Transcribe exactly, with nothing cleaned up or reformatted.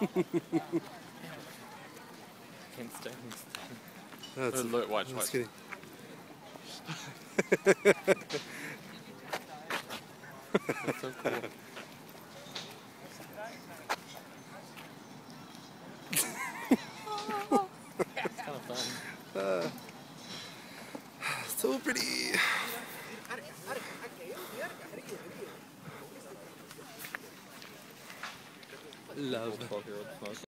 Can't stand this thing. No, it's, Oh, look, watch, I'm watch. just kidding. That's so cool. It's kind of fun. Uh, so pretty. Love. twelve-year-old smoking.